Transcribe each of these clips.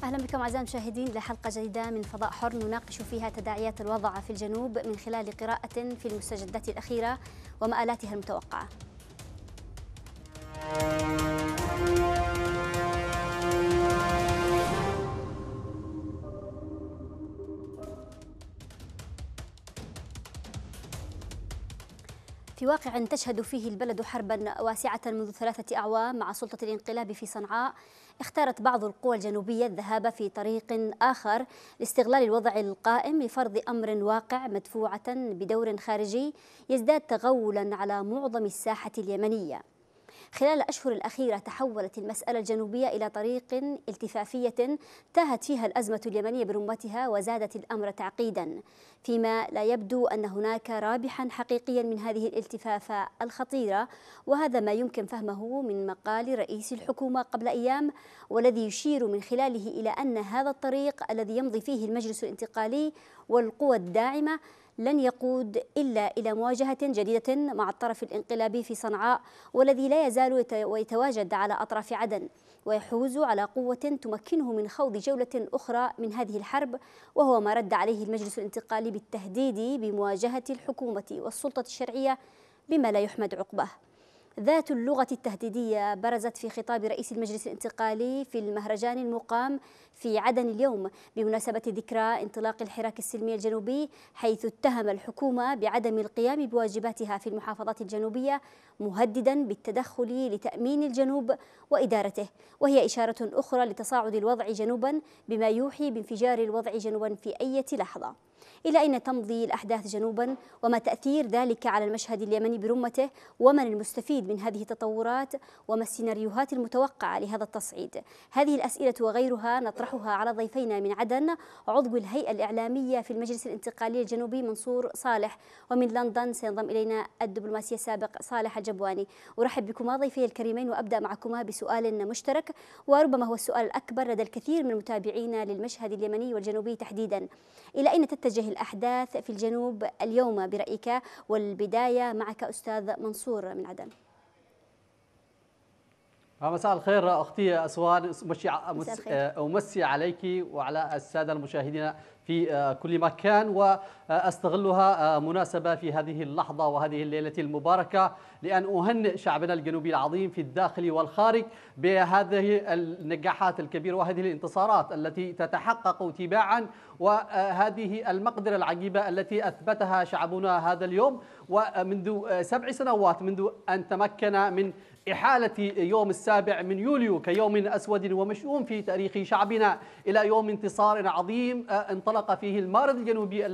أهلا بكم أعزائي المشاهدين لحلقة جديدة من فضاء حر نناقش فيها تداعيات الوضع في الجنوب من خلال قراءة في المستجدات الأخيرة ومآلاتها المتوقعة. في واقع تشهد فيه البلد حربا واسعة منذ 3 أعوام مع سلطة الانقلاب في صنعاء، اختارت بعض القوى الجنوبية الذهاب في طريق آخر لاستغلال الوضع القائم لفرض أمر واقع مدفوعة بدور خارجي يزداد تغولا على معظم الساحة اليمنية. خلال الأشهر الأخيرة تحولت المسألة الجنوبية إلى طريق التفافية تاهت فيها الأزمة اليمنية برمتها وزادت الأمر تعقيدا، فيما لا يبدو أن هناك رابحا حقيقيا من هذه الالتفافة الخطيرة، وهذا ما يمكن فهمه من مقال رئيس الحكومة قبل أيام، والذي يشير من خلاله إلى أن هذا الطريق الذي يمضي فيه المجلس الانتقالي والقوى الداعمة لن يقود إلا إلى مواجهة جديدة مع الطرف الانقلابي في صنعاء، والذي لا يزال ويتواجد على أطراف عدن ويحوز على قوة تمكنه من خوض جولة أخرى من هذه الحرب، وهو ما رد عليه المجلس الانتقالي بالتهديد بمواجهة الحكومة والسلطة الشرعية بما لا يحمد عقباه. ذات اللغة التهديدية برزت في خطاب رئيس المجلس الانتقالي في المهرجان المقام في عدن اليوم بمناسبة ذكرى انطلاق الحراك السلمي الجنوبي، حيث اتهم الحكومة بعدم القيام بواجباتها في المحافظات الجنوبية، مهددا بالتدخل لتأمين الجنوب وإدارته، وهي إشارة أخرى لتصاعد الوضع جنوبا بما يوحي بانفجار الوضع جنوبا في أي لحظة. إلى أين تمضي الأحداث جنوبا؟ وما تأثير ذلك على المشهد اليمني برمته؟ ومن المستفيد من هذه التطورات؟ وما السيناريوهات المتوقعة لهذا التصعيد؟ هذه الأسئلة وغيرها نطرحها على ضيفينا من عدن، عضو الهيئة الإعلامية في المجلس الانتقالي الجنوبي منصور صالح، ومن لندن سينضم إلينا الدبلوماسي السابق صالح الجبواني. أرحب بكما ضيفي الكريمين، وأبدأ معكما بسؤال مشترك وربما هو السؤال الأكبر لدى الكثير من المتابعين للمشهد اليمني والجنوبي تحديدا: إلى أين تتجه الأحداث في الجنوب اليوم برأيك؟ والبداية معك أستاذ منصور من عدن. مساء الخير أختي أسوان، أمسي عليك وعلى السادة المشاهدين في كل مكان، وأستغلها مناسبة في هذه اللحظة وهذه الليلة المباركة لأن أهنئ شعبنا الجنوبي العظيم في الداخل والخارج بهذه النجاحات الكبيرة وهذه الانتصارات التي تتحقق تباعا، وهذه المقدرة العجيبة التي أثبتها شعبنا هذا اليوم، ومنذ 7 سنوات منذ أن تمكن من إحالة يوم 7 يوليو كيوم أسود ومشؤوم في تاريخ شعبنا إلى يوم انتصار عظيم انطلق فيه المارد الجنوبي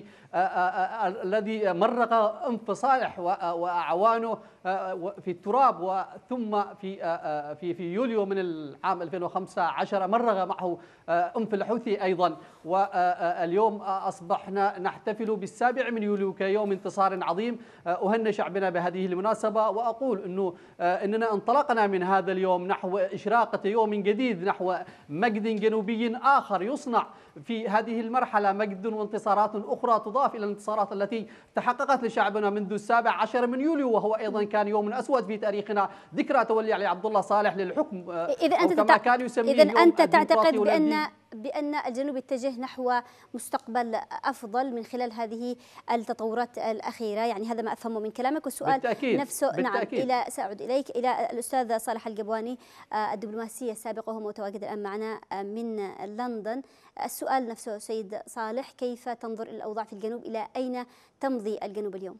الذي مرق أنف صالح وأعوانه في التراب، وثم في يوليو من العام 2015 مرغ معه أنف الحوثي أيضا. واليوم أصبحنا نحتفل بال7 يوليو كيوم انتصار عظيم. أهنئ شعبنا بهذه المناسبة، وأقول أننا انطلقنا من هذا اليوم نحو إشراقة يوم جديد، نحو مجد جنوبي آخر يصنع في هذه المرحلة، مجد وانتصارات أخرى تضاف إلى الانتصارات التي تحققت لشعبنا منذ 17 يوليو، وهو أيضا كان يوم أسود في تاريخنا، ذكرى تولي علي عبد الله صالح للحكم، كما كان يسميه. إذا أنت تعتقد بأن الجنوب يتجه نحو مستقبل أفضل من خلال هذه التطورات الأخيرة، يعني هذا ما أفهمه من كلامك. والسؤال بالتأكيد. نفسه بالتأكيد. نعم، سأعود إليك إلى الأستاذ صالح الجبواني الدبلوماسي السابق وهو متواجد الآن معنا من لندن. السؤال نفسه سيد صالح: كيف تنظر إلى الأوضاع في الجنوب؟ إلى أين تمضي الجنوب اليوم؟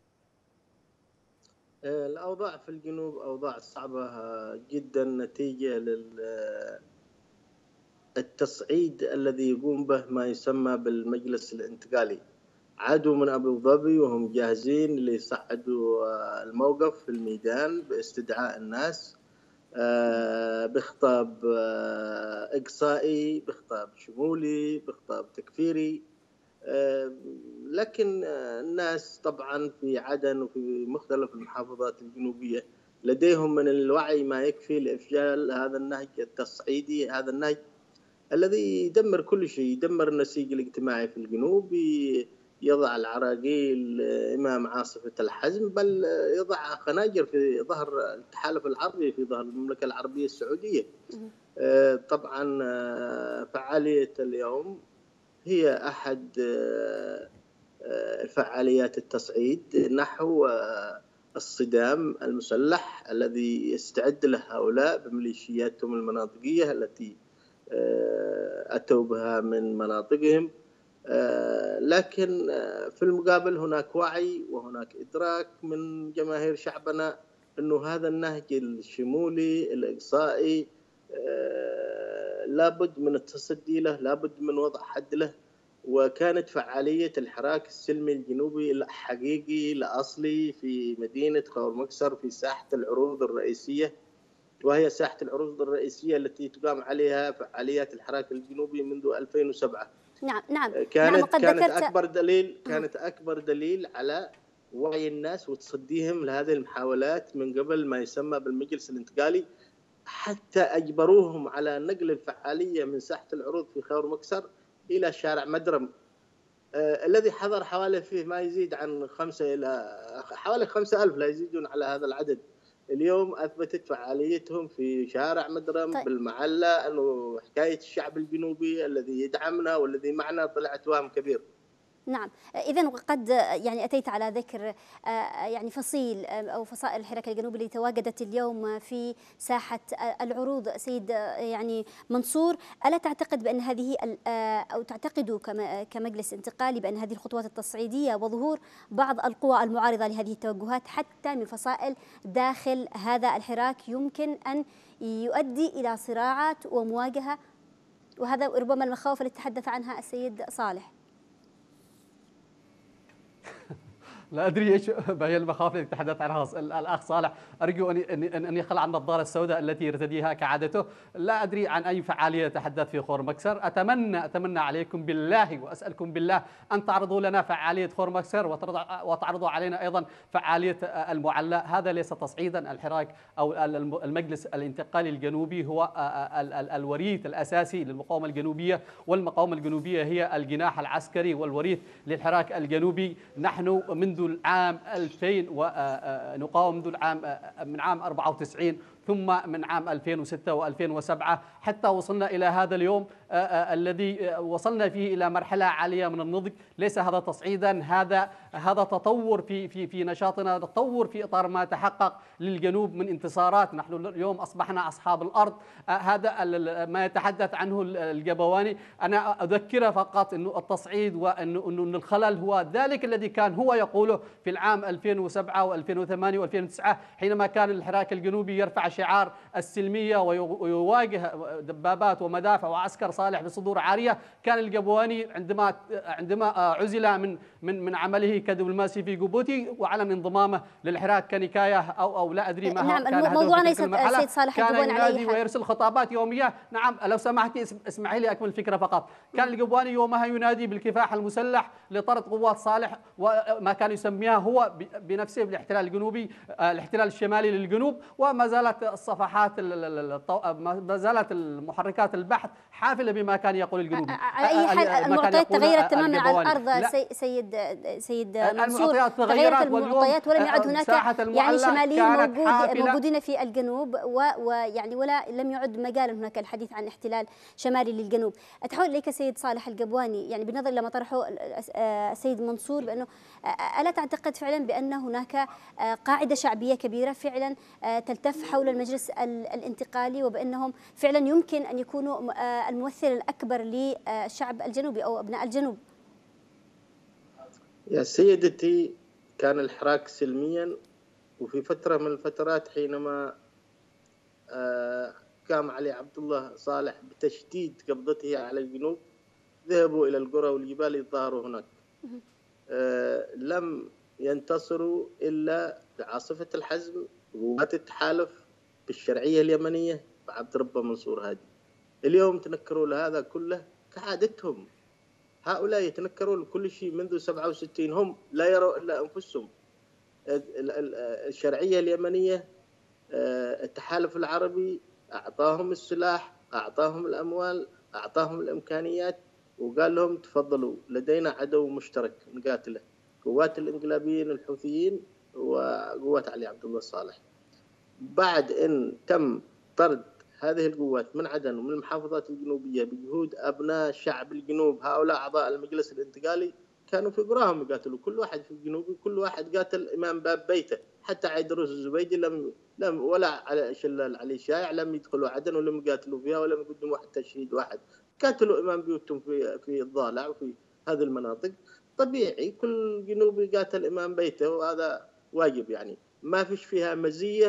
الأوضاع في الجنوب أوضاع صعبة جدا نتيجة للتصعيد الذي يقوم به ما يسمى بالمجلس الانتقالي. عادوا من أبو ظبي وهم جاهزين ليصعدوا الموقف في الميدان باستدعاء الناس بخطاب إقصائي، بخطاب شمولي، بخطاب تكفيري. لكن الناس طبعا في عدن وفي مختلف المحافظات الجنوبية لديهم من الوعي ما يكفي لإفشال هذا النهج التصعيدي، هذا النهج الذي يدمر كل شيء، يدمر النسيج الاجتماعي في الجنوب، يضع العراقيل إمام عاصفة الحزم، بل يضع خناجر في ظهر التحالف العربي، في ظهر المملكة العربية السعودية. طبعا فعالية اليوم هي أحد فعاليات التصعيد نحو الصدام المسلح الذي يستعد له هؤلاء بميليشياتهم المناطقية التي أتوا بها من مناطقهم. لكن في المقابل هناك وعي وهناك إدراك من جماهير شعبنا أنه هذا النهج الشمولي الإقصائي لابد من التصدي له، لابد من وضع حد له. وكانت فعالية الحراك السلمي الجنوبي الحقيقي الأصلي في مدينة خور مكسر في ساحة العروض الرئيسية، وهي ساحة العروض الرئيسية التي تقام عليها فعاليات الحراك الجنوبي منذ 2007. نعم. كانت أكبر دليل على وعي الناس وتصديهم لهذه المحاولات من قبل ما يسمى بالمجلس الانتقالي، حتى أجبروهم على نقل الفعالية من ساحة العروض في خور مكسر إلى شارع مدرم الذي حضر حوالي فيه ما يزيد عن 5 إلى حوالي 5000 لا يزيدون على هذا العدد. اليوم أثبتت فعاليتهم في شارع مدرم بالمعلة أنه حكاية الشعب الجنوبي الذي يدعمنا والذي معنا طلعت وهم كبير. نعم، إذن وقد يعني أتيت على ذكر يعني فصيل أو فصائل الحراك الجنوبي اللي تواجدت اليوم في ساحة العروض. سيد يعني منصور، ألا تعتقد بأن هذه أو تعتقدوا كمجلس انتقالي بأن هذه الخطوات التصعيدية وظهور بعض القوى المعارضة لهذه التوجهات حتى من فصائل داخل هذا الحراك يمكن أن يؤدي إلى صراعات ومواجهة، وهذا ربما المخاوف التي تحدث عنها السيد صالح؟ لا أدري إيش هي المخاوف التي تحدث عنها الأخ صالح. أرجو أن يخلع عن النظارة السوداء التي يرتديها كعادته. لا أدري عن أي فعالية يتحدث في خور مكسر. أتمنى عليكم بالله وأسألكم بالله أن تعرضوا لنا فعالية خور مكسر وتعرضوا علينا أيضا فعالية المعلى. هذا ليس تصعيدا. الحراك أو المجلس الانتقالي الجنوبي هو الوريث الأساسي للمقاومة الجنوبية، والمقاومة الجنوبية هي الجناح العسكري والوريث للحراك الجنوبي. نحن منذ العام 2000 ونقاوم من عام 94 ثم من عام 2006 و2007 حتى وصلنا إلى هذا اليوم الذي وصلنا فيه إلى مرحلة عالية من النضج. ليس هذا تصعيدا، هذا تطور في نشاطنا، تطور في إطار ما تحقق للجنوب من انتصارات. نحن اليوم أصبحنا أصحاب الأرض. هذا ما يتحدث عنه الجبواني. أنا أذكره فقط أنه التصعيد وأن الخلل هو ذلك الذي كان هو يقوله في العام 2007 و2008 و2009 حينما كان الحراك الجنوبي يرفع شعار السلمية ويواجه دبابات ومدافع وعسكر صالح بصدور عارية. كان الجبواني عندما عزل من عمله كدبلوماسي في جيبوتي وعلن انضمامه للحراك كنكاية أو لا أدري ما نعم كان موضوعنا ليس سيد صالح كان ينادي ويرسل خطابات يومية. نعم لو سمحتي اسمحي لي أكمل الفكرة فقط. كان الجبواني يومها ينادي بالكفاح المسلح لطرد قوات صالح وما كان يسميها هو بنفسه بالاحتلال الجنوبي، الاحتلال الشمالي للجنوب. وما زالت الصفحات ما زالت المحركات البحث حافلة بما كان يقول الجنوبي. على أي حال المعطيات تغيرت تماما على الأرض سيد منصور. تغيرت المعطيات ولم يعد هناك يعني شماليين موجودين في الجنوب ويعني ولا لم يعد مجال هناك الحديث عن احتلال شمالي للجنوب. أتحول إليك سيد صالح الجبواني، يعني بالنظر إلى ما طرحه السيد منصور، بأنه ألا تعتقد فعلا بأن هناك قاعدة شعبية كبيرة فعلا تلتف حول المجلس الانتقالي وبأنهم فعلا يمكن أن يكونوا الممثل الأكبر للشعب الجنوبي أو أبناء الجنوب؟ يا سيدتي، كان الحراك سلميا، وفي فترة من الفترات حينما قام علي عبد الله صالح بتشديد قبضته على الجنوب ذهبوا إلى القرى والجبال يتظاهروا هناك. لم ينتصروا إلا بعاصفة الحزم وقوات التحالف بالشرعية اليمنية بعبد ربه منصور هادي. اليوم تنكروا لهذا كله كعادتهم. هؤلاء يتنكرون لكل شيء منذ 67. هم لا يروا إلا أنفسهم. الشرعية اليمنية، التحالف العربي أعطاهم السلاح، أعطاهم الأموال، أعطاهم الإمكانيات، وقال لهم تفضلوا لدينا عدو مشترك نقاتله، قوات الانقلابيين الحوثيين وقوات علي عبد الله صالح. بعد أن تم طرد هذه القوات من عدن ومن المحافظات الجنوبية بجهود أبناء شعب الجنوب، هؤلاء أعضاء المجلس الانتقالي كانوا في قراهم يقاتلوا، كل واحد في الجنوب كل واحد قاتل إمام باب بيته. حتى عيدروس الزبيدي لم ولا على شلال علي شايع لم يدخلوا عدن ولم يقاتلوا فيها ولم يقدموا حتى شهيد واحد، قاتلوا إمام بيوتهم في الضالع وفي هذه المناطق. طبيعي كل جنوبي قاتل إمام بيته، وهذا واجب يعني، ما فيش فيها مزية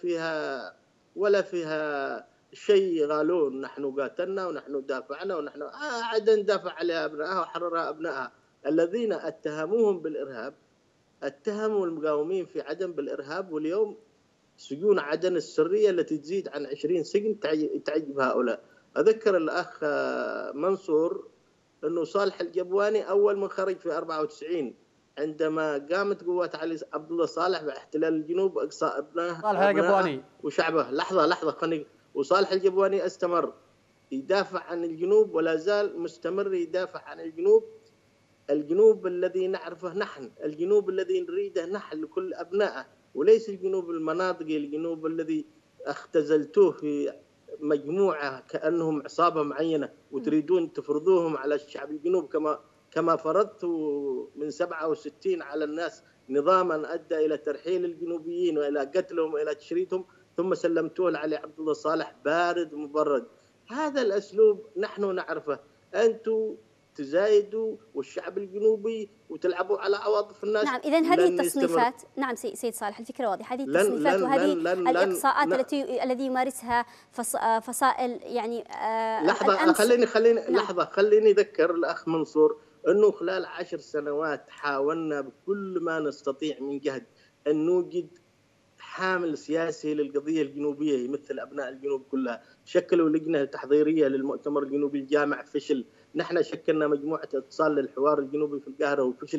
ولا فيها شيء قالون نحن قاتلنا ونحن دافعنا ونحن عدن دافع عليها أبنائها وحررها أبنائها. الذين اتهموهم بالإرهاب اتهموا المقاومين في عدن بالإرهاب، واليوم سجون عدن السرية التي تزيد عن 20 سجن تعجب هؤلاء. أذكر الأخ منصور أنه صالح الجبواني أول من خرج في 94 عندما قامت قوات علي عبد الله صالح باحتلال الجنوب واقصاء ابنائه وشعبه. لحظه وصالح الجبواني استمر يدافع عن الجنوب ولا زال مستمر يدافع عن الجنوب الذي نعرفه نحن، الجنوب الذي نريده نحن لكل ابنائه، وليس الجنوب المناطقي، الجنوب الذي اختزلتوه في مجموعه كانهم عصابه معينه وتريدون تفرضوهم على الشعب الجنوب كما فرضت من 67 على الناس نظاما أدى إلى ترحيل الجنوبيين وإلى قتلهم وإلى تشريدهم، ثم سلمتوه لعلي عبد الله صالح بارد مبرد. هذا الأسلوب نحن نعرفه، أنتم تزايدوا والشعب الجنوبي وتلعبوا على عواطف الناس. نعم، إذن هذه التصنيفات، نعم سيد صالح الفكرة واضحة، هذه التصنيفات وهذه الإقصاءات التي يمارسها فصائل يعني لحظة خليني أذكر الأخ منصور أنه خلال 10 سنوات حاولنا بكل ما نستطيع من جهد أن نوجد حامل سياسي للقضية الجنوبية يمثل أبناء الجنوب كلها. شكلوا لجنة تحضيرية للمؤتمر الجنوبي الجامع، فشل. نحن شكلنا مجموعة اتصال للحوار الجنوبي في القاهرة وفشل،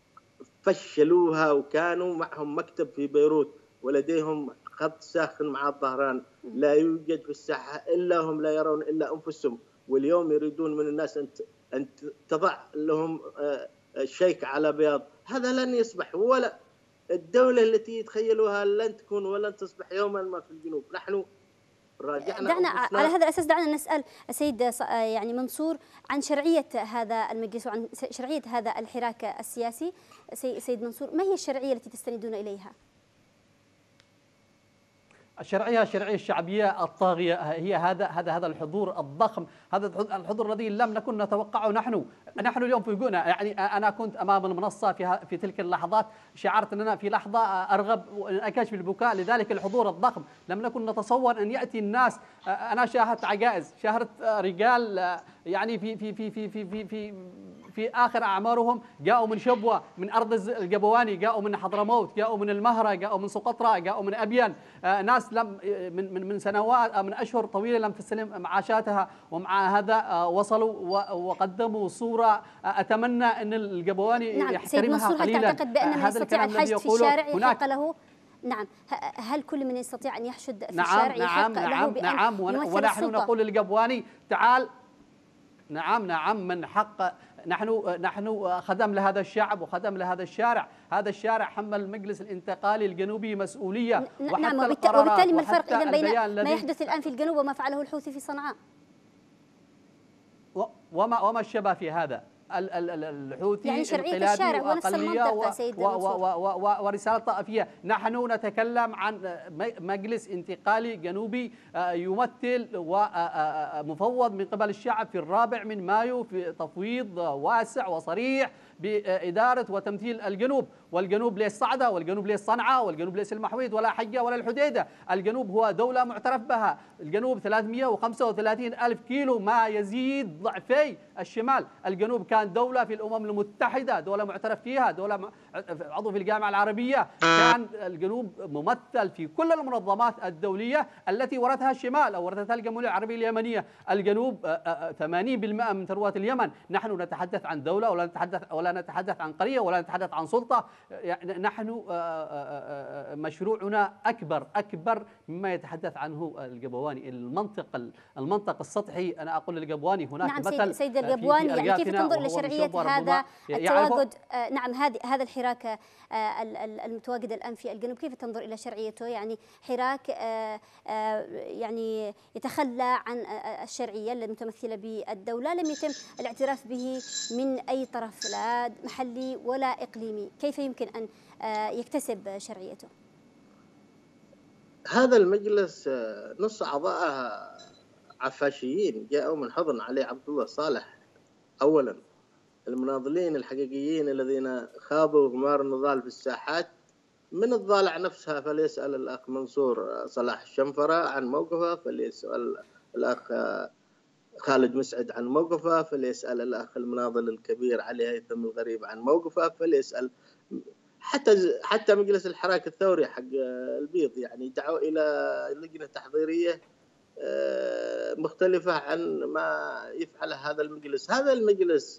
فشلوها، وكانوا معهم مكتب في بيروت ولديهم خط ساخن مع الظهران، لا يوجد في الساحة إلا هم لا يرون إلا أنفسهم. واليوم يريدون من الناس أن تضع لهم شيك على بياض. هذا لن يصبح، ولا الدولة التي يتخيلوها لن تكون ولن تصبح يوما ما في الجنوب. نحن راجعنا على هذا الأساس دعنا نسأل السيد يعني منصور عن شرعية هذا المجلس وعن شرعية هذا الحراك السياسي. سيد منصور، ما هي الشرعية التي تستندون إليها؟ الشرعية الشعبية الطاغية هي هذا الحضور الضخم، هذا الحضور الذي لم نكن نتوقعه. نحن اليوم فوجئنا. يعني أنا كنت أمام المنصة في تلك اللحظات، شعرت أننا في لحظة أرغب وأن أكشف البكاء لذلك الحضور الضخم. لم نكن نتصور أن يأتي الناس. أنا شاهدت عجائز، شاهدت رجال يعني في آخر أعمارهم جاءوا من شبوة، من أرض الجبواني، جاءوا من حضرموت، جاءوا من المهرة، جاءوا من سقطرى، جاءوا من أبين، ناس لم من سنوات من أشهر طويلة لم تستلم معاشاتها، ومع هذا وصلوا وقدموا صورة أتمنى أن الجبواني يحترمها قليلا. هل تعتقد بأن من يستطيع الحشد في الشارع يحق له؟ نعم، هل كل من يستطيع أن يحشد في الشارع يحق له بأن نعم ونحن نقول للجبواني تعال. نعم من حق. نحن خدم لهذا الشعب وخدم لهذا الشارع. هذا الشارع حمل المجلس الانتقالي الجنوبي مسؤولية. نعم، وبالتالي ما الفرق إذن بين ما يحدث الآن في الجنوب وما فعله الحوثي في صنعاء؟ وما الشبه في هذا؟ الحوثي يعني شرعية الشارع ونفس المنطقة سيد ورسالة طائفية. نحن نتكلم عن مجلس انتقالي جنوبي يمثل ومفوض من قبل الشعب في 4 مايو في تفويض واسع وصريح بإدارة وتمثيل الجنوب. والجنوب ليس صعدة، والجنوب ليس صنعاء، والجنوب ليس المحويد ولا حجة ولا الحديدة. الجنوب هو دولة معترف بها. الجنوب 335 ألف كيلو، ما يزيد ضعفي الشمال. الجنوب كان دولة في الأمم المتحدة، دولة معترف فيها، دولة عضو في الجامعة العربية. كان الجنوب ممثل في كل المنظمات الدولية التي ورثها الشمال أو ورثتها الجمهورية العربية اليمنية. الجنوب 80% من ثروة اليمن. نحن نتحدث عن دولة ولا نتحدث عن قرية ولا نتحدث عن سلطة. يعني نحن مشروعنا أكبر مما يتحدث عنه الجبواني. المنطق السطحي. أنا أقول للجبواني هناك نعم مثل سيد قبواني، يعني كيف تنظر إلى شرعية هذا التواجد؟ نعم، هذا الحراك المتواجد الآن في الجنوب، كيف تنظر إلى شرعيته؟ يعني حراك يعني يتخلى عن الشرعية المتمثلة بالدولة، لم يتم الاعتراف به من أي طرف، لا محلي ولا إقليمي، كيف يمكن أن يكتسب شرعيته؟ هذا المجلس نص أعضائه عفاشيين جاءوا من حضن علي عبد الله صالح. أولا المناضلين الحقيقيين الذين خاضوا غمار النضال في الساحات، من الضالع نفسها فليسأل الأخ منصور صلاح الشنفرة عن موقفه، فليسأل الأخ خالد مسعد عن موقفه، فليسأل الأخ المناضل الكبير علي هيثم الغريب عن موقفه، فليسأل حتى مجلس الحراك الثوري حق البيض، يعني دعوا إلى لجنة تحضيرية مختلفة عن ما يفعله هذا المجلس. هذا المجلس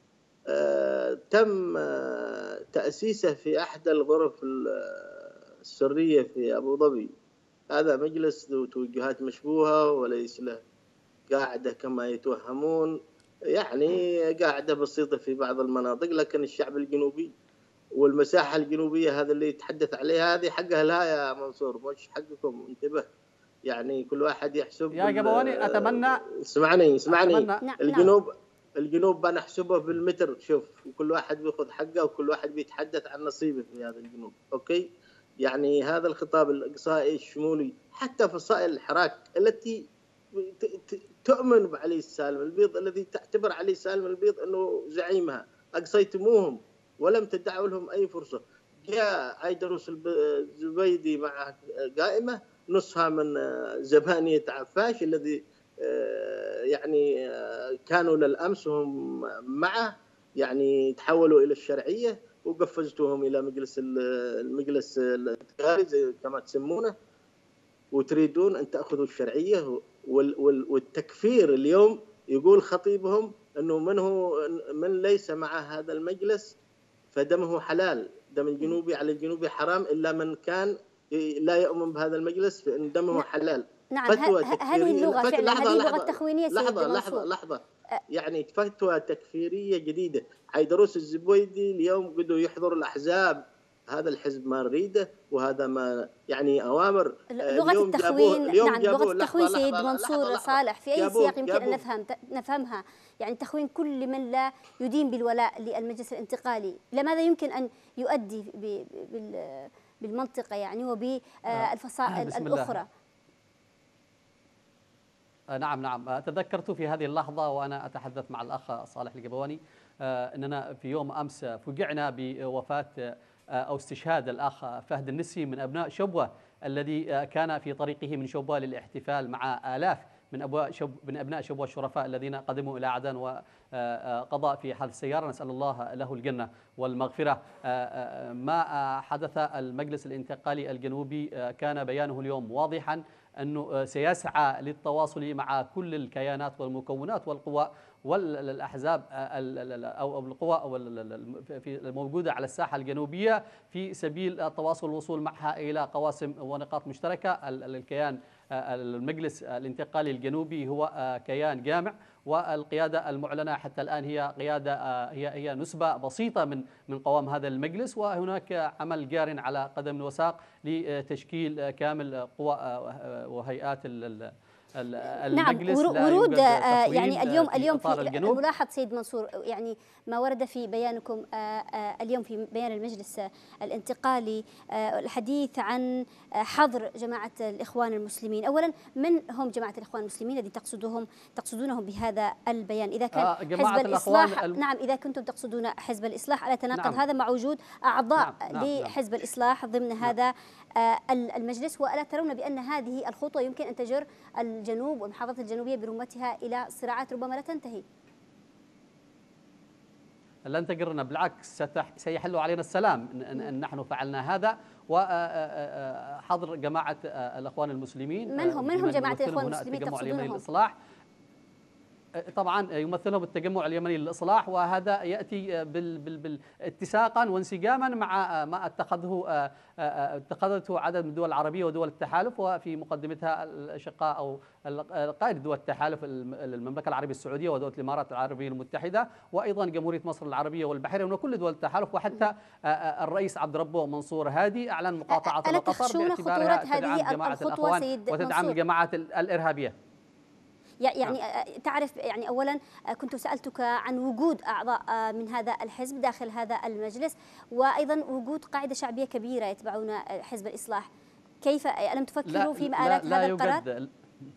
تم تأسيسه في أحد الغرف السرية في أبو ظبي. هذا مجلس ذو توجهات مشبوهة وليس له قاعدة كما يتوهمون، يعني قاعدة بسيطة في بعض المناطق، لكن الشعب الجنوبي والمساحة الجنوبية هذا اللي يتحدث عليها هذه حقها لا يا منصور، مش حقكم، انتبه. يعني كل واحد يحسب. يا قبواني أتمنى اسمعني أتمنى. الجنوب بنحسبه بالمتر، شوف، وكل واحد بياخذ حقه وكل واحد بيتحدث عن نصيبه في هذا الجنوب. اوكي، يعني هذا الخطاب الاقصائي الشمولي، حتى فصائل الحراك التي تؤمن بعلي سالم البيض، الذي تعتبر علي سالم البيض انه زعيمها، اقصيتموهم ولم تدعوا لهم اي فرصه. جاء عيدروس الزبيدي مع قائمه نصها من زبانيه عفاش الذي يعني كانوا للأمس هم معه، يعني تحولوا إلى الشرعية وقفزتوهم إلى المجلس الانتقالي زي كما تسمونه، وتريدون أن تأخذوا الشرعية. والتكفير اليوم يقول خطيبهم أنه من ليس مع هذا المجلس فدمه حلال، دم الجنوبي على الجنوبي حرام، إلا من كان لا يؤمن بهذا المجلس فإن دمه حلال. نعم، هذه اللغة فعلا، هذه اللغة تخوينية. لحظة يعني فتوى تكفيرية جديدة. عيدروس الزبيدي اليوم قدوا يحضر الأحزاب، هذا الحزب ما نريده وهذا ما يعني أوامر. لغة التخوين، نعم، لغة التخوين سيد منصور صالح في أي سياق يمكن أن نفهمها؟ يعني تخوين كل من لا يدين بالولاء للمجلس الانتقالي، لماذا يمكن أن يؤدي بالمنطقة يعني وبالفصائل الأخرى؟ نعم، تذكرت في هذه اللحظة وأنا أتحدث مع الأخ صالح القبواني أننا في يوم أمس فوجئنا بوفاة أو استشهاد الأخ فهد النسي من أبناء شبوة، الذي كان في طريقه من شبوة للاحتفال مع آلاف من أبناء شبوة الشرفاء الذين قدموا إلى عدن وقضى في حادث سيارة، نسأل الله له الجنة والمغفرة. ما حدث المجلس الانتقالي الجنوبي كان بيانه اليوم واضحا أنه سيسعى للتواصل مع كل الكيانات والمكونات والقوى والأحزاب أو القوى الموجودة على الساحة الجنوبية في سبيل التواصل والوصول معها إلى قواسم ونقاط مشتركة. الكيان المجلس الانتقالي الجنوبي هو كيان جامع، والقيادة المعلنة حتى الآن هي قيادة هي نسبة بسيطة من قوام هذا المجلس، وهناك عمل جار على قدم وساق لتشكيل كامل قوى وهيئات المجلس. نعم، ورود يعني اليوم في الملاحظ سيد منصور، يعني ما ورد في بيانكم اليوم في بيان المجلس الانتقالي الحديث عن حظر جماعة الإخوان المسلمين. أولا، من هم جماعة الإخوان المسلمين الذي تقصدونهم بهذا البيان؟ إذا كان حزب الإصلاح، نعم، إذا كنتم تقصدون حزب الإصلاح، ألا تناقض هذا مع وجود أعضاء لحزب الإصلاح ضمن هذا المجلس؟ وألا ترون بأن هذه الخطوة يمكن أن تجر الجنوب والمحافظة الجنوبية برمتها إلى صراعات ربما لا تنتهي؟ لن تجرنا، بالعكس سيحل علينا السلام إن نحن فعلنا هذا. وحظر جماعة الإخوان المسلمين، من هم جماعة الإخوان المسلمين تقصدونهم؟ الإصلاح؟ طبعا يمثلهم التجمع اليمني للإصلاح، وهذا يأتي اتساقا وانسجاما مع ما اتخذته عدد من الدول العربية ودول التحالف، وفي مقدمتها الأشقاء أو قائد دول التحالف المملكة العربية السعودية ودولة الإمارات العربية المتحدة، وأيضا جمهورية مصر العربية والبحرين وكل دول التحالف، وحتى الرئيس عبد ربه منصور هادي أعلن مقاطعة ألا قطر تخشون باعتبارها خطورة تدعم هذه جماعة الخطوة الأخوان سيد وتدعم منصور؟ الجماعات الإرهابية. يعني تعرف، يعني أولا كنت سألتك عن وجود أعضاء من هذا الحزب داخل هذا المجلس، وأيضا وجود قاعدة شعبية كبيرة يتبعون حزب الإصلاح. كيف ألم تفكروا في مآلات هذا القرار؟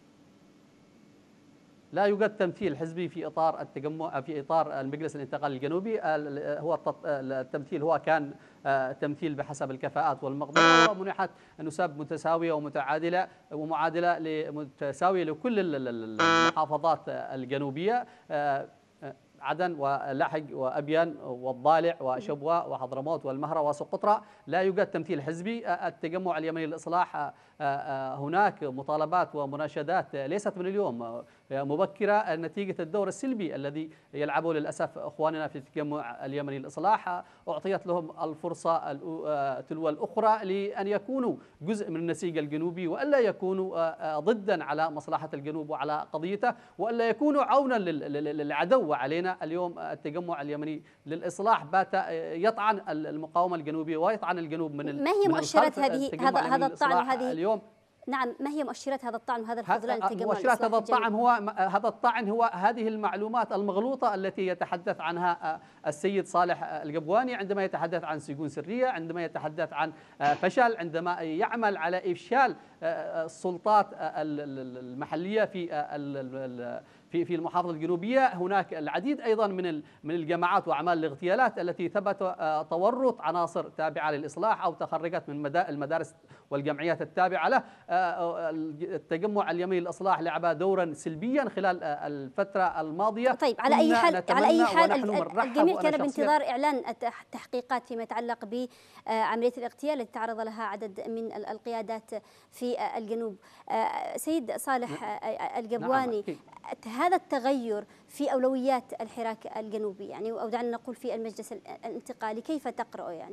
لا يوجد تمثيل حزبي في اطار التجمع في اطار المجلس الانتقالي الجنوبي. هو التمثيل هو كان تمثيل بحسب الكفاءات والمقدره، ومنحت نسب متساويه ومتعادله ومعادله متساويه لكل المحافظات الجنوبيه، عدن ولحج وأبين والضالع وشبوة وحضرموت والمهرة وسقطرى. لا يوجد تمثيل حزبي. التجمع اليمني للإصلاح هناك مطالبات ومناشدات ليست من اليوم، مبكرة نتيجة الدور السلبي الذي يلعبه للأسف أخواننا في التجمع اليمني للإصلاح. أعطيت لهم الفرصة تلو الأخرى لأن يكونوا جزء من النسيج الجنوبي، وألا يكونوا ضدا على مصلحة الجنوب وعلى قضيته، وألا يكونوا عونا للعدو علينا. اليوم التجمع اليمني للإصلاح بات يطعن المقاومة الجنوبية ويطعن الجنوب من ما هي مؤشرات هذا الطعن وهذه اليوم؟ نعم، ما هي مؤشرات هذا الطعن وهذا الخذلان للتجمع؟ مؤشرات هذا الطعن هو هذه المعلومات المغلوطة التي يتحدث عنها السيد صالح القبواني عندما يتحدث عن سجون سرية، عندما يتحدث عن فشل، عندما يعمل على إفشال السلطات المحلية في المحافظة الجنوبية. هناك العديد أيضا من الجماعات وأعمال الاغتيالات التي ثبت تورط عناصر تابعة للإصلاح أو تخرجت من المدارس والجمعيات التابعة له. التجمع اليمني للإصلاح لعب دورا سلبيا خلال الفترة الماضية. طيب، على أي حال الجميع كان بانتظار إعلان التحقيقات فيما يتعلق بعملية الاغتيال التي تعرض لها عدد من القيادات في الجنوب. سيد صالح القبواني، هذا التغير في أولويات الحراك الجنوبي، يعني أو دعنا نقول في المجلس الانتقالي، كيف تقرأه يعني؟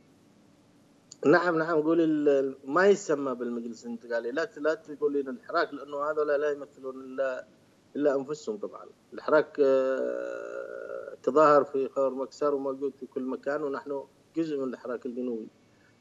نعم قولي ما يسمى بالمجلس الانتقالي، لا تقولين الحراك، لأنه هذول لا يمثلون إلا أنفسهم. طبعا الحراك تظاهر في خور مكسر وموجود في كل مكان، ونحن جزء من الحراك الجنوبي.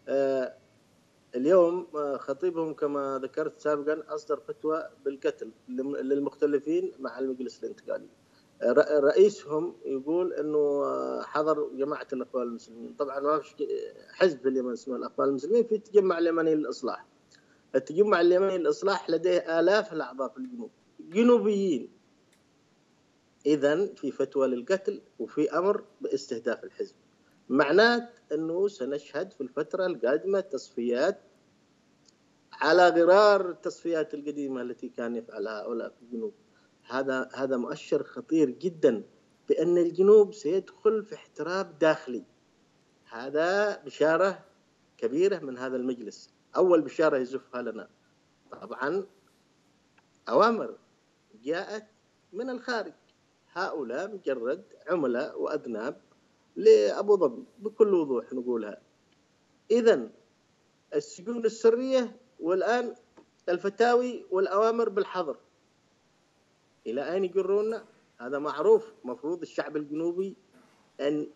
اليوم خطيبهم كما ذكرت سابقا أصدر فتوى بالقتل للمختلفين مع المجلس الانتقالي. رئيسهم يقول انه حضر جماعه الاخوان المسلمين. طبعا ما فيش حزب في اليمن اسمه الاخوان المسلمين، في التجمع اليمني للاصلاح. التجمع اليمني للاصلاح لديه آلاف الاعضاء في الجنوب جنوبيين. اذا في فتوى للقتل وفي امر باستهداف الحزب. معناه انه سنشهد في الفتره القادمه تصفيات على غرار التصفيات القديمه التي كان يفعلها هؤلاء في الجنوب. هذا مؤشر خطير جدا بأن الجنوب سيدخل في احتراب داخلي. هذا بشارة كبيرة من هذا المجلس، أول بشارة يزفها لنا. طبعا أوامر جاءت من الخارج، هؤلاء مجرد عملاء وأذناب لأبو ظبي بكل وضوح نقولها. إذن السجون السرية والآن الفتاوي والأوامر بالحظر، إلى أين يجرونا؟ هذا معروف. مفروض الشعب الجنوبي أن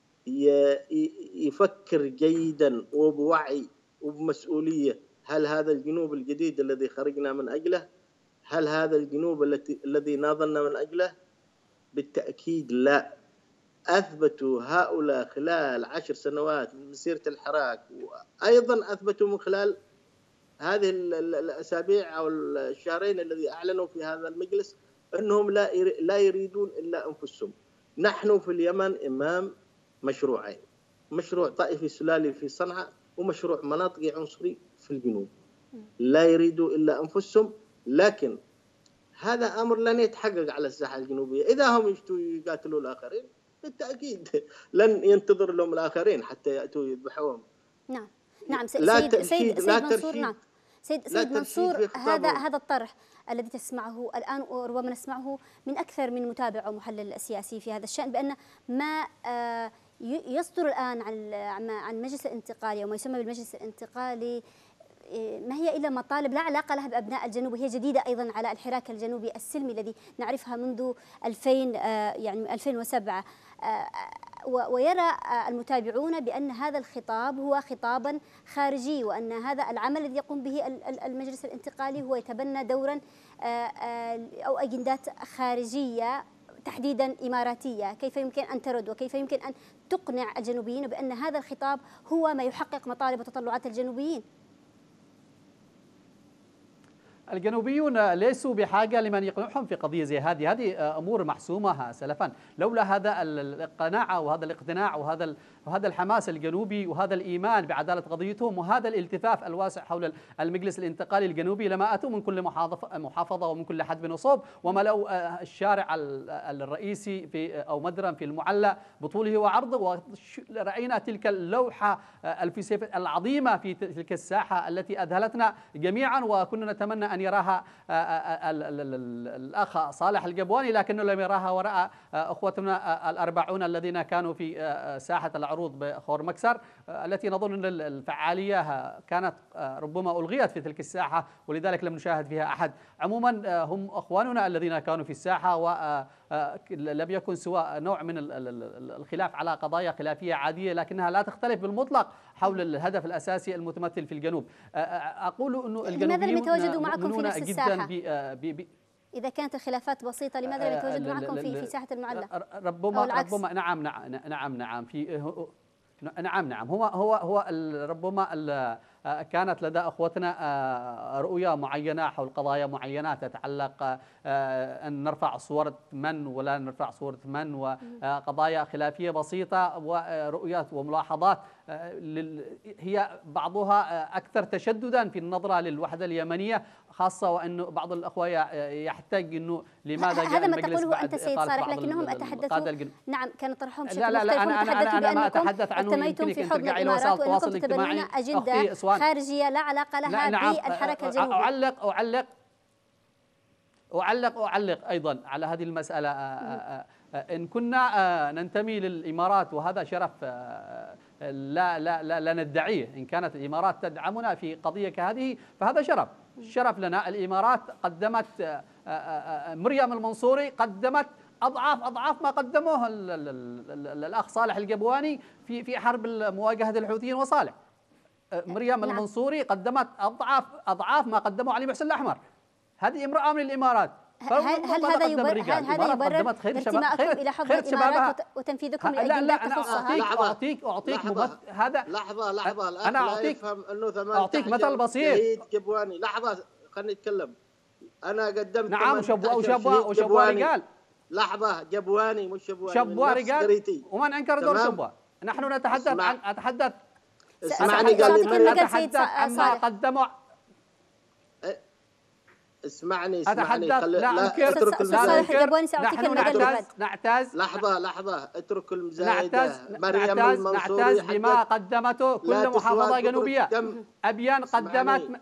يفكر جيدا وبوعي وبمسؤولية. هل هذا الجنوب الجديد الذي خرجنا من أجله؟ هل هذا الجنوب الذي ناضلنا من أجله؟ بالتأكيد لا. أثبتوا هؤلاء خلال 10 سنوات من مسيرة الحراك، وأيضا أثبتوا من خلال هذه الأسابيع أو الشهرين الذي أعلنوا في هذا المجلس أنهم لا يريدون إلا أنفسهم. نحن في اليمن أمام مشروعين: مشروع طائفي سلالي في صنعاء، ومشروع مناطقي عنصري في الجنوب. لا يريدوا إلا أنفسهم، لكن هذا أمر لن يتحقق على الساحة الجنوبية. إذا هم يشتوا يقاتلوا الآخرين بالتأكيد لن ينتظر لهم الآخرين حتى يأتوا يذبحوهم. نعم سيد منصور. نعم سيد منصور، هذا الطرح الذي تسمعه الآن وربما نسمعه من أكثر من متابع ومحلل سياسي في هذا الشأن، بأن ما يصدر الآن عن مجلس الانتقالي وما يسمى بالمجلس الانتقالي ما هي إلا مطالب لا علاقة لها بأبناء الجنوب، وهي جديدة أيضا على الحراك الجنوبي السلمي الذي نعرفها منذ 2007. ويرى المتابعون بأن هذا الخطاب هو خطابا خارجي، وأن هذا العمل الذي يقوم به المجلس الانتقالي هو يتبنى دورا أو أجندات خارجية تحديدا إماراتية. كيف يمكن أن ترد وكيف يمكن أن تقنع الجنوبيين بأن هذا الخطاب هو ما يحقق مطالب وتطلعات الجنوبيين؟ الجنوبيون ليسوا بحاجة لمن يقنعهم في قضية زي هذه أمور محسومة سلفا. لولا هذا القناعة وهذا الاقتناع وهذا الحماس الجنوبي وهذا الإيمان بعدالة قضيتهم وهذا الالتفاف الواسع حول المجلس الانتقالي الجنوبي لما أتوا من كل محافظة ومن كل حدب وصوب وملأوا الشارع الرئيسي أو مدرا في المعلى بطوله وعرضه، ورأينا تلك اللوحة العظيمة في تلك الساحة التي أذهلتنا جميعا، وكنا نتمنى أن يراها الأخ صالح الجبواني، لكنه لم يراها ورأى أخوتنا الأربعون الذين كانوا في ساحة العروض بخور مكسر، التي نظن أن الفعالية كانت ربما ألغيت في تلك الساحة ولذلك لم نشاهد فيها أحد. عموما هم أخواننا الذين كانوا في الساحة، ولم يكن سوى نوع من الخلاف على قضايا خلافية عادية لكنها لا تختلف بالمطلق حول الهدف الأساسي المتمثل في الجنوب. أقول أنه الجنوبيون لماذا لم يتواجدوا معكم في نفس الساحة؟ إذا كانت الخلافات بسيطة لماذا لم يتواجدوا معكم في ساحة المعلى؟ ربما نعم هو ربما كانت لدى أخوتنا رؤية معينة حول قضايا معينة تتعلق أن نرفع صورة من ولا نرفع صورة من، وقضايا خلافية بسيطة ورؤيات وملاحظات هي بعضها أكثر تشددا في النظرة للوحدة اليمنية، خاصة وأن بعض الأخوة يحتاج أنه لماذا جاء هذا ما المجلس تقوله أنت سيد صالح، لكنهم أتحدثوا نعم كان طرحهم بشكل مختلف. أنا ما أتحدث عنه، ارتميتم في حضن الإمارات وأنكم تتبنون أجندة خارجية لا علاقة لها بالحركة الجنوبية. أعلق أيضا على هذه المسألة. إن كنا ننتمي للإمارات وهذا شرف لا ندعيه، إن كانت الإمارات تدعمنا في قضية كهذه فهذا شرف لنا. الإمارات قدمت مريم المنصوري قدمت أضعاف ما قدموه الأخ صالح الجبواني في حرب مواجهة الحوثيين وصالح. مريم المنصوري قدمت أضعاف ما قدمه علي محسن الأحمر. هذه امرأة من الإمارات. هل هذا يبرر ارتماءكم إلى حضن الإمارات وتنفيذكم لأجندات تخصها؟ أعطيك هذا لحظة أنا أعطيك مثل بسيط. جبواني لحظة خليني أتكلم. أنا قدمت نعم وشبوة رجال. لحظة جبواني مش شبوة رجال ومن أنكر دور شبوة. نحن أتحدث اسمعني قال لي أتحدث عما قدموا. اسمعني لا اترك المزايدة. نعتز لحظة اترك المزايدة. مريم المنصوري نعتز بما قدمته كل محافظة جنوبية. أبيان قدمت.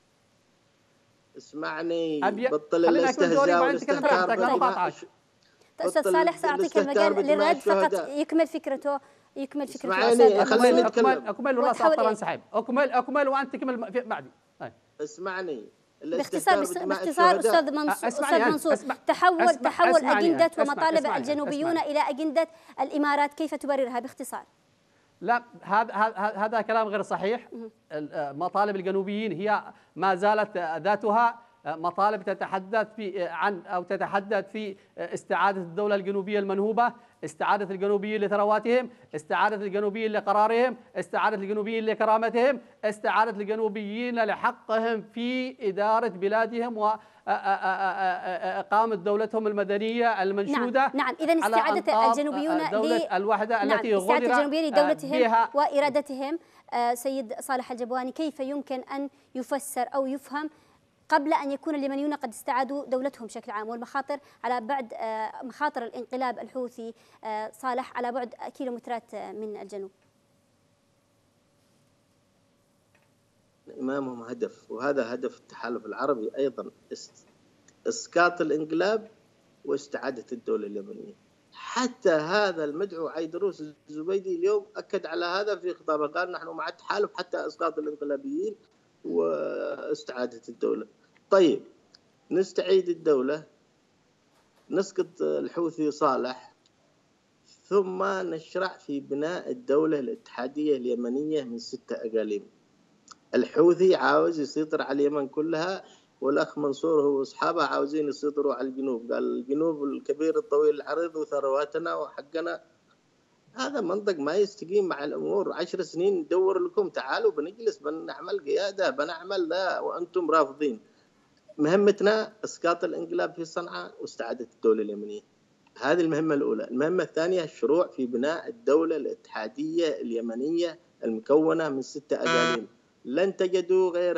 اسمعني بطل الاستهزاء والاستهتار. أستاذ صالح سأعطيك المجال للرد فقط يكمل فكرته. اسمعني خليني أتكلم. أكمل ولا سأضطر أنسحب. أكمل وأنت تكمل بعدي. اسمعني باختصار أستاذ منصور تحول أجندة ومطالب الجنوبيون إلى أجندة الإمارات، كيف تبررها باختصار؟ لا هذا كلام غير صحيح. مطالب الجنوبيين هي ما زالت ذاتها مطالب تتحدث في استعادة الدولة الجنوبية المنهوبة، استعادة الجنوبيين لثرواتهم، استعادة الجنوبيين لقرارهم، استعادة الجنوبيين لكرامتهم، استعادة الجنوبيين لحقهم في إدارة بلادهم وإقامة دولتهم المدنية المنشودة. نعم إذن استعادة الجنوبيون الوحدة التي استعادة الجنوبيين لدولتهم وإرادتهم. سيد صالح الجبواني، كيف يمكن أن يفسر أو يفهم قبل أن يكون اليمنيون قد استعادوا دولتهم بشكل عام، والمخاطر على بعد مخاطر الانقلاب الحوثي صالح على بعد كيلومترات من الجنوب؟ أمامهم هدف، وهذا هدف التحالف العربي أيضا، إسقاط الانقلاب واستعادة الدولة اليمنية. حتى هذا المدعو عيدروس الزبيدي اليوم أكد على هذا في خطابه، قال نحن مع التحالف حتى إسقاط الانقلابيين واستعادة الدولة. طيب نستعيد الدولة، نسقط الحوثي صالح، ثم نشرع في بناء الدولة الاتحادية اليمنية من 6 أقاليم. الحوثي عاوز يسيطر على اليمن كلها، والأخ منصور هو وأصحابه عاوزين يسيطروا على الجنوب، قال الجنوب الكبير الطويل العريض وثرواتنا وحقنا. هذا منطق ما يستقيم مع الأمور. 10 سنين ندور لكم، تعالوا بنجلس بنعمل قيادة بنعمل، لا وأنتم رافضين. مهمتنا إسقاط الانقلاب في صنعاء واستعادة الدولة اليمنية، هذه المهمة الأولى. المهمة الثانية الشروع في بناء الدولة الاتحادية اليمنية المكونة من 6 أقاليم. لن تجدوا غير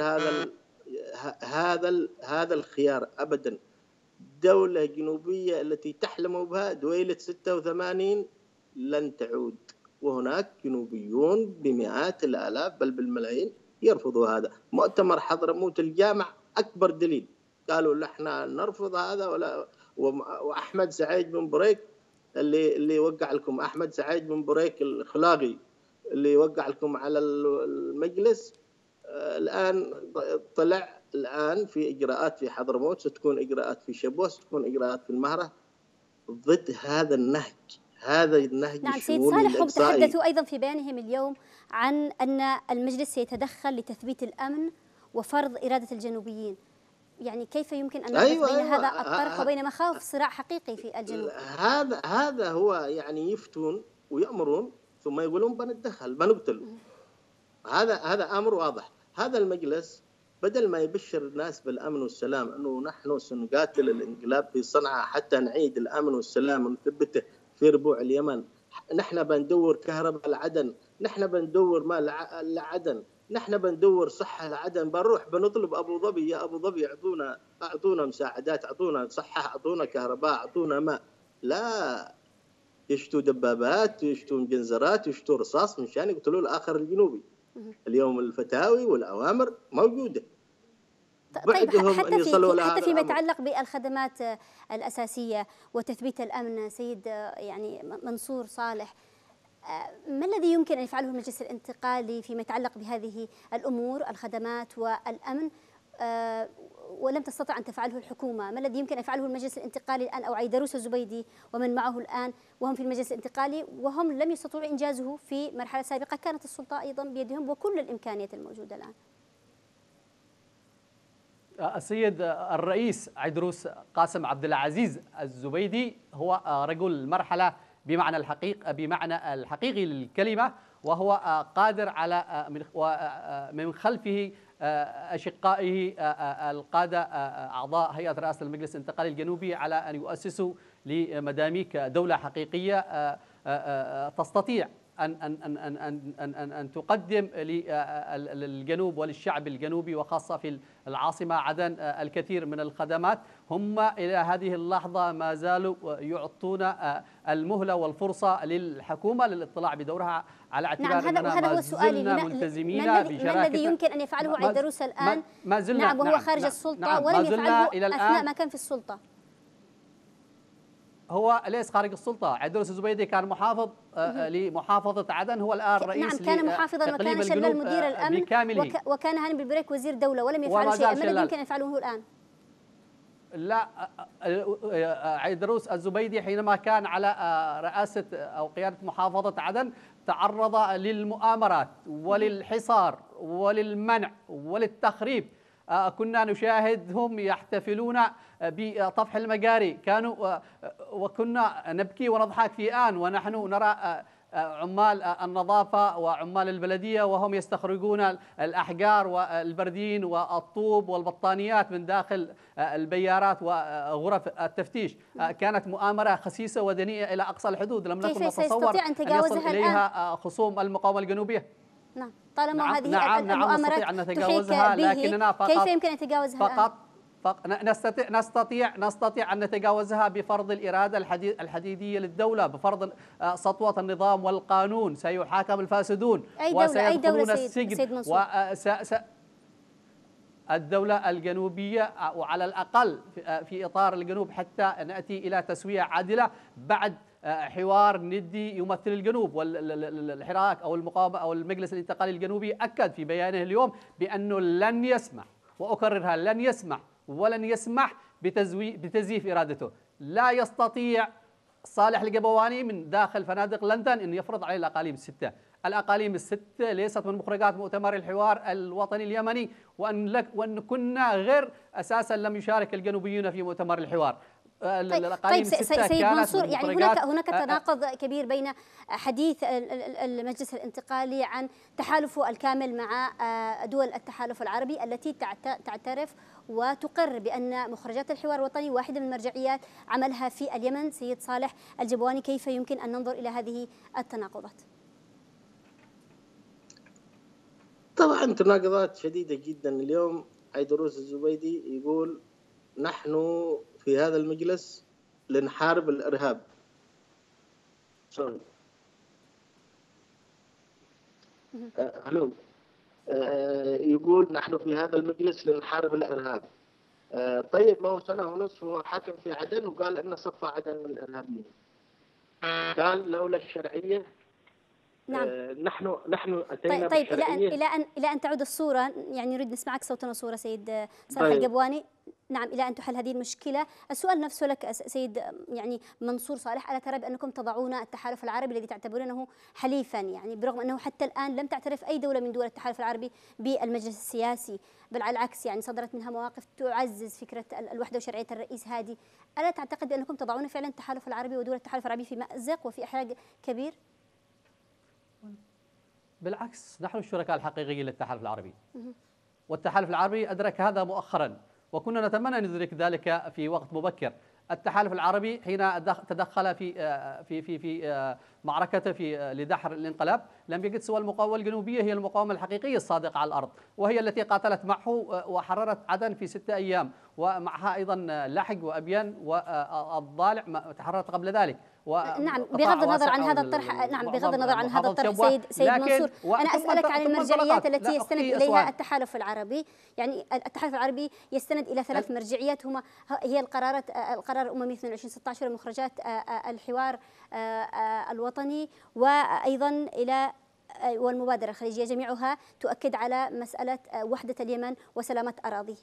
هذا الخيار أبدا. دولة جنوبية التي تحلموا بها دويلة 86 لن تعود، وهناك جنوبيون بمئات الآلاف بل بالملايين يرفضوا هذا. مؤتمر حضرموت الجامع أكبر دليل، قالوا احنا نرفض هذا. ولا وأحمد سعيد بن بريك اللي وقع لكم، أحمد سعيد بن بريك الخلاقي اللي وقع لكم على المجلس، الآن طلع الآن في إجراءات في حضرموت، ستكون إجراءات في شبوة، ستكون إجراءات في المهرة ضد هذا النهج. هذا النهج نعم سيد صالح، هم تحدثوا أيضا في بيانهم اليوم عن أن المجلس سيتدخل لتثبيت الأمن وفرض إرادة الجنوبيين. يعني كيف يمكن أن نربط بين هذا الطرح وبين مخاوف صراع حقيقي في الجنوب؟ هذا هو يعني يفتون ويأمرون ثم يقولون بنتدخل بنقتل. هذا أمر واضح. هذا المجلس بدل ما يبشر الناس بالأمن والسلام، أنه نحن سنقاتل الانقلاب في صنعاء حتى نعيد الأمن والسلام ونثبته في ربوع اليمن، نحن بندور كهرباء لعدن، نحن بندور ماء لعدن، نحن بندور صحة لعدن، بنروح بنطلب أبو ظبي، يا أبو ظبي أعطونا مساعدات، أعطونا صحة، أعطونا كهرباء، أعطونا ماء. لا، يشتوا دبابات، يشتوا مجنزرات، يشتوا رصاص مشان يقتلوا الآخر الجنوبي. اليوم الفتاوي والأوامر موجودة. طيب حتى فيما يتعلق بالخدمات الأساسية وتثبيت الأمن، سيد يعني منصور صالح، ما الذي يمكن أن يفعله المجلس الانتقالي فيما يتعلق بهذه الأمور، الخدمات والأمن، ولم تستطع أن تفعله الحكومة؟ ما الذي يمكن أن يفعله المجلس الانتقالي الآن، أو عيدروس الزبيدي ومن معه الآن وهم في المجلس الانتقالي، وهم لم يستطيعوا إنجازه في مرحلة سابقة كانت السلطة أيضا بيدهم وكل الإمكانيات الموجودة الآن؟ السيد الرئيس عيدروس قاسم عبد العزيز الزبيدي هو رجل المرحلة بمعنى الحقيقي للكلمة، وهو قادر على من خلفه أشقائه القادة أعضاء هيئة رئاسة المجلس الانتقالي الجنوبي على أن يؤسسوا لمداميك دولة حقيقية تستطيع أن تقدم للجنوب وللشعب الجنوبي وخاصة في العاصمة عدن الكثير من الخدمات. هم إلى هذه اللحظة ما زالوا يعطون المهلة والفرصة للحكومة للاطلاع بدورها، على اعتبار أننا ما زلنا ملتزمين بشراكة. ما الذي يمكن أن يفعله عيدروس الآن؟ ما زلنا نعم، وهو خارج السلطة ولم يفعله أثناء ما كان في السلطة. هو ليس خارج السلطة. عيدروس الزبيدي كان محافظ لمحافظة عدن، هو الآن رئيس نعم كان محافظا وكان شلال مدير الأمن بكامله، وكان هاني بالبريك وزير دولة ولم يفعل شيئا. ما الذي يمكن أن يفعله الآن؟ لا، عيدروس الزبيدي حينما كان على رئاسة أو قيادة محافظة عدن تعرض للمؤامرات وللحصار وللمنع وللتخريب. كنا نشاهدهم يحتفلون بطفح المجاري، كانوا وكنا نبكي ونضحك في آن ونحن نرى عمال النظافة وعمال البلدية وهم يستخرجون الأحجار والبردين والطوب والبطانيات من داخل البيارات وغرف التفتيش. كانت مؤامرة خسيسة ودنيئة إلى أقصى الحدود، لم نكن نتصور أن يصل إليها خصوم المقاومة الجنوبية. نعم، طالما هذه المؤامرات نستطيع أن نتجاوزها، لكننا فقط كيف يمكن أن نتجاوزها نستطيع أن نتجاوزها بفرض الإرادة الحديدية للدولة، بفرض سطوة النظام والقانون. سيحاكم الفاسدون وسيدخلون السجن. الدولة الجنوبية، وعلى الأقل في إطار الجنوب حتى نأتي إلى تسوية عادلة بعد حوار ندي يمثل الجنوب. والحراك أو المقاومة أو المجلس الانتقالي الجنوبي أكد في بيانه اليوم بأنه لن يسمح، وأكررها لن يسمح ولن يسمح بتزييف إرادته. لا يستطيع صالح القبواني من داخل فنادق لندن أن يفرض عليه الأقاليم الستة. الأقاليم الستة ليست من مخرجات مؤتمر الحوار الوطني اليمني، وأن كنا غير أساسا لم يشارك الجنوبيون في مؤتمر الحوار. طيب سيد منصور، يعني هناك تناقض كبير بين حديث المجلس الانتقالي عن تحالفه الكامل مع دول التحالف العربي التي تعترف وتقر بأن مخرجات الحوار الوطني واحدة من مرجعيات عملها في اليمن. سيد صالح الجبواني، كيف يمكن أن ننظر إلى هذه التناقضات؟ طبعا تناقضات شديدة جدا. اليوم عيدروس الزبيدي يقول نحن في هذا المجلس لنحارب الإرهاب. يقول نحن في هذا المجلس لنحارب الإرهاب. طيب، ما هو سنة ونصف هو حاكم في عدن وقال إن صف عدن من الإرهابيين. قال لولا الشرعية. نعم. نحن أتينا طيب بالشرعية. إلى أن تعود الصورة، يعني نريد نسمعك صوتا وصورة سيد صالح القبواني. نعم، إلى أن تحل هذه المشكلة. السؤال نفسه لك سيد يعني منصور صالح، ألا ترى بأنكم تضعون التحالف العربي الذي تعتبرونه حليفا، يعني برغم أنه حتى الآن لم تعترف أي دولة من دول التحالف العربي بالمجلس السياسي، بل على العكس يعني صدرت منها مواقف تعزز فكرة الوحدة وشرعية الرئيس هادي. ألا تعتقد بأنكم تضعون فعلا التحالف العربي ودول التحالف العربي في مأزق وفي إحراج كبير؟ بالعكس، نحن الشركاء الحقيقيين للتحالف العربي، والتحالف العربي أدرك هذا مؤخرا، وكنا نتمنى أن ندرك ذلك في وقت مبكر. التحالف العربي حين تدخل في معركته لدحر الانقلاب لم يجد سوى المقاومة الجنوبية، هي المقاومة الحقيقية الصادقة على الأرض، وهي التي قاتلت معه وحررت عدن في 6 أيام، ومعها أيضا لحج وأبين والضالع تحررت قبل ذلك. نعم، بغض النظر عن هذا الطرح، نعم بغض النظر عن هذا الطرح سيد منصور، أنا أسألك عن المرجعيات التي يستند إليها التحالف العربي. يعني التحالف العربي يستند إلى 3 مرجعيات، هي القرار الأممي 2216 ومخرجات الحوار الوطني، وأيضا إلى والمبادرة الخليجية، جميعها تؤكد على مسألة وحدة اليمن وسلامة أراضيه.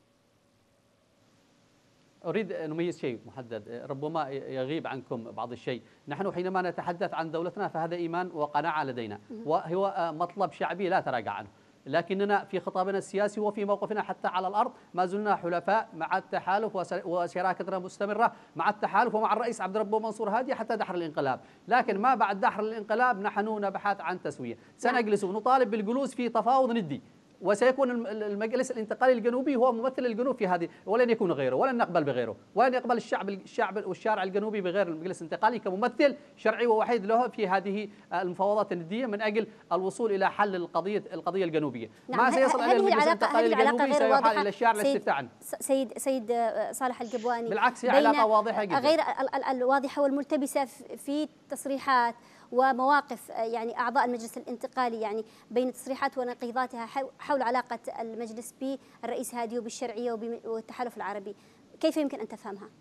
أريد أن نميز شيء محدد ربما يغيب عنكم بعض الشيء. نحن حينما نتحدث عن دولتنا فهذا إيمان وقناعة لدينا، وهو مطلب شعبي لا تراجع عنه، لكننا في خطابنا السياسي وفي موقفنا حتى على الأرض ما زلنا حلفاء مع التحالف، وشراكتنا مستمرة مع التحالف ومع الرئيس عبد الرب منصور هادي حتى دحر الانقلاب. لكن ما بعد دحر الانقلاب نحن نبحث عن تسوية، سنجلس ونطالب بالجلوس في تفاوض ندي، وسيكون المجلس الانتقالي الجنوبي هو ممثل الجنوب في هذه، ولن يكون غيره، ولن نقبل بغيره، ولن يقبل الشعب والشارع الجنوبي بغير المجلس الانتقالي كممثل شرعي ووحيد له في هذه المفاوضات الندية من أجل الوصول إلى حل القضية الجنوبية. نعم، ما سيصل إلى المجلس الانتقالي الجنوبي سيحال إلى الشارع للدفاع عنه. سيد صالح القبواني، بالعكس هي علاقة واضحة جدا، غير الواضحة والملتبسة في تصريحات ومواقف يعني أعضاء المجلس الانتقالي، يعني بين تصريحات ونقيضاتها حول علاقة المجلس بالرئيس هادي وبالشرعية والتحالف العربي، كيف يمكن أن تفهمها؟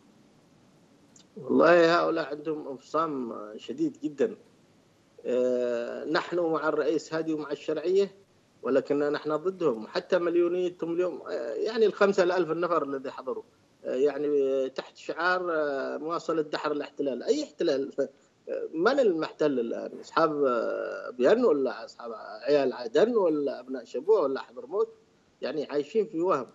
والله هؤلاء عندهم انفصام شديد جدا. نحن مع الرئيس هادي ومع الشرعية، ولكن نحن ضدهم. حتى مليونيتهم اليوم، يعني 5000 النفر الذي حضروا، يعني تحت شعار مواصلة دحر الاحتلال. أي احتلال؟ من المحتل الآن؟ أصحاب بيان ولا أصحاب عيال عدن ولا أبناء شبوة ولا حضرموت؟ يعني عايشين في وهم.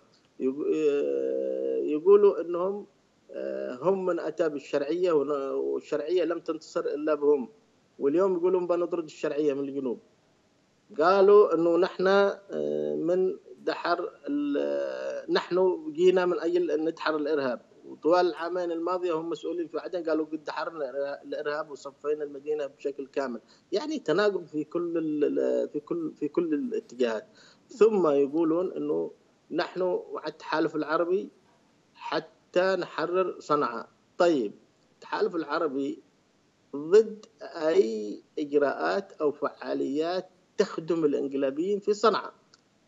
يقولوا أنهم هم من أتى بالشرعية، والشرعية لم تنتصر إلا بهم، واليوم يقولون بنطرد الشرعية من الجنوب. قالوا أنه نحن من دحر، نحن جينا من أجل أن ندحر الإرهاب، وطوال العامين الماضية هم مسؤولين في عدن قالوا قد دحرنا الإرهاب وصفينا المدينة بشكل كامل. يعني تناقض في كل الاتجاهات. ثم يقولون أنه نحن مع التحالف العربي حتى نحرر صنعاء. طيب، التحالف العربي ضد أي إجراءات أو فعاليات تخدم الإنقلابيين في صنعاء.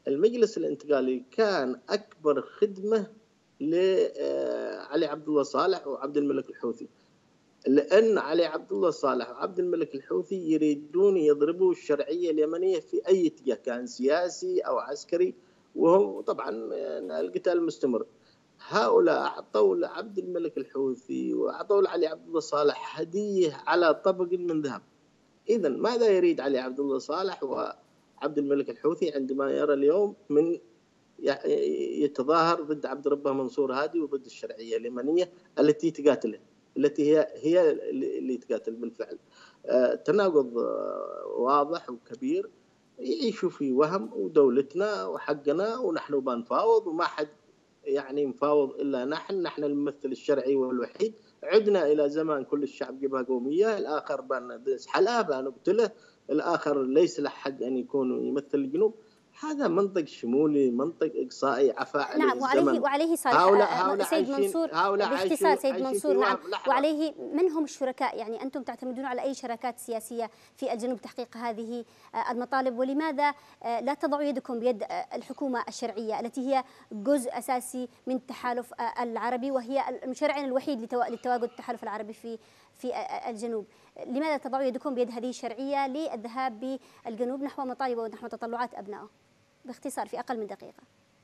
المجلس الانتقالي كان أكبر خدمة لعلي عبد الله صالح وعبد الملك الحوثي، لأن علي عبد الله صالح وعبد الملك الحوثي يريدون يضربوا الشرعية اليمنية في أي اتجاه كان سياسي أو عسكري، وهو طبعا القتال مستمر. هؤلاء أعطوا لعبد الملك الحوثي وأعطوا لعلي عبد الله صالح هدية على طبق من ذهب. إذا ماذا يريد علي عبد الله صالح وعبد الملك الحوثي عندما يرى اليوم من يتظاهر ضد عبد ربه منصور هادي وضد الشرعية اليمنية التي تقاتله، التي هي اللي تقاتل بالفعل؟ تناقض واضح وكبير. يعيشوا في وهم، ودولتنا وحقنا ونحن بنفاوض، وما حد يعني مفاوض إلا نحن الممثل الشرعي والوحيد. عدنا إلى زمان كل الشعب جبهة قومية، الآخر بندس حلقة بنقتله، الآخر ليس له حق أن يكون يمثل الجنوب. هذا منطق شمولي، منطق إقصائي عفى عليه نعم، وعليه صالح. سيد منصور، باختصار سيد منصور، نعم، وعليه من هم الشركاء؟ يعني أنتم تعتمدون على أي شراكات سياسية في الجنوب تحقيق هذه المطالب؟ ولماذا لا تضعوا يدكم بيد الحكومة الشرعية التي هي جزء أساسي من التحالف العربي، وهي المشرع الوحيد لتواجد التحالف العربي في الجنوب؟ لماذا تضعوا يدكم بيد هذه الشرعية للذهاب بالجنوب نحو مطالب ونحو تطلعات أبنائه؟ باختصار في أقل من دقيقة.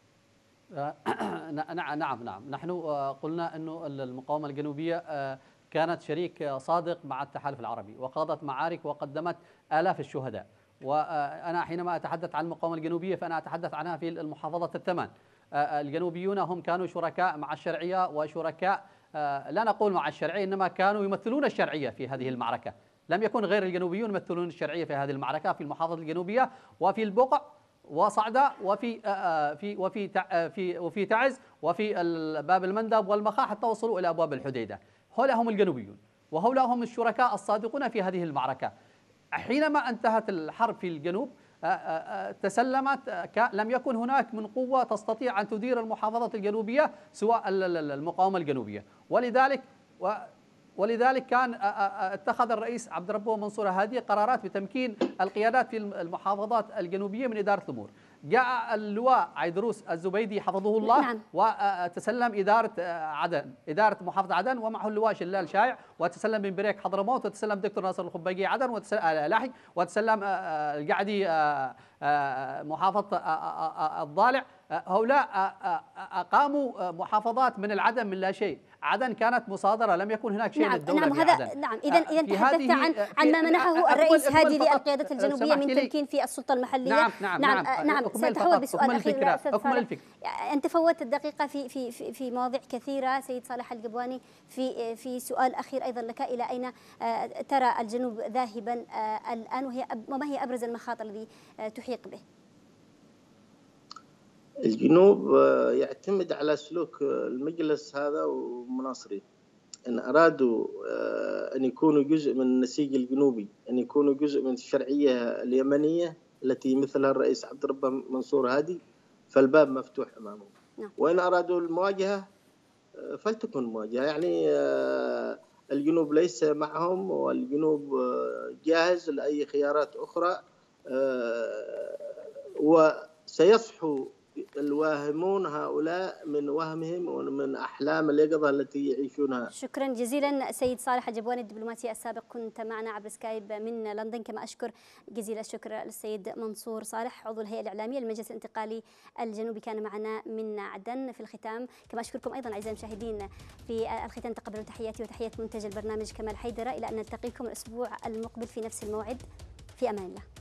نعم، نحن قلنا أنه المقاومة الجنوبية كانت شريك صادق مع التحالف العربي، وخاضت معارك وقدمت آلاف الشهداء. وأنا حينما أتحدث عن المقاومة الجنوبية فأنا أتحدث عنها في المحافظة الثمان. الجنوبيون هم كانوا شركاء مع الشرعية، وشركاء لا نقول مع الشرعية، إنما كانوا يمثلون الشرعية في هذه المعركة. لم يكن غير الجنوبيون يمثلون الشرعية في هذه المعركة في المحافظة الجنوبية وفي البقع وصعدة وفي تعز وفي باب المندب والمخا حتى وصلوا إلى أبواب الحديدة. هؤلاء هم الجنوبيون، وهؤلاء هم الشركاء الصادقون في هذه المعركة. حينما انتهت الحرب في الجنوب تسلمت، لم يكن هناك من قوة تستطيع أن تدير المحافظة الجنوبية سوى المقاومة الجنوبية، ولذلك كان اتخذ الرئيس عبد ربه منصور هادي قرارات بتمكين القيادات في المحافظات الجنوبية من إدارة الأمور. جاء اللواء عيدروس الزبيدي حفظه الله، نعم، وتسلم إدارة محافظة عدن، ومعه اللواء شلال شايع، وتسلم بن بريك حضرموت، وتسلم دكتور ناصر الخبيقي عدن، لاحي، وتسلم القعدي محافظة الضالع. هؤلاء أقاموا محافظات من العدم، من لا شيء. عدن كانت مصادرة، لم يكن هناك شيء للدولة. نعم، هذا نعم. إذا تحدثت عن ما منحه الرئيس هادي للقيادة الجنوبية من تمكين في السلطة المحلية. نعم. سأتحول بسؤال أخير. أكمل الفكرة. أنت فوتت الدقيقة في مواضيع كثيرة. سيد صالح القبواني، في سؤال أخير أيضا لك، إلى أين ترى الجنوب ذاهبا الآن، وما هي أبرز المخاطر التي تحيق به؟ الجنوب يعتمد على سلوك المجلس هذا ومناصريه. إن أرادوا أن يكونوا جزء من النسيج الجنوبي، أن يكونوا جزء من الشرعية اليمنية التي مثلها الرئيس عبد ربه منصور هادي، فالباب مفتوح أمامهم. وإن أرادوا المواجهة فلتكن مواجهة. يعني الجنوب ليس معهم، والجنوب جاهز لأي خيارات أخرى، وسيصحو الواهمون هؤلاء من وهمهم ومن أحلام اليقظة التي يعيشونها. شكرا جزيلا سيد صالح الجبواني، الدبلوماسي السابق، كنت معنا عبر سكايب من لندن. كما أشكر جزيل الشكر للسيد منصور صالح، عضو الهيئة الإعلامية للمجلس الانتقالي الجنوبي، كان معنا من عدن. في الختام كما أشكركم أيضا أعزائي المشاهدين. في الختام تقبلوا تحياتي وتحية منتج البرنامج كمال حيدرة، إلى أن نلتقيكم الأسبوع المقبل في نفس الموعد. في أمان الله.